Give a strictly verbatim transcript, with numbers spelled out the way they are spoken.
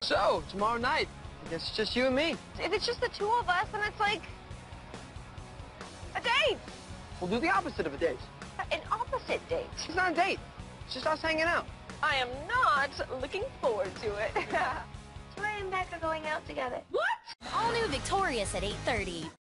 So, tomorrow night, I guess it's just you and me. If it's just the two of us, then it's like a date. We'll do the opposite of a date. An opposite date. It's not a date. It's just us hanging out. I am not looking forward to it. Tori and Beck are going out together. What? All new Victorious at eight thirty.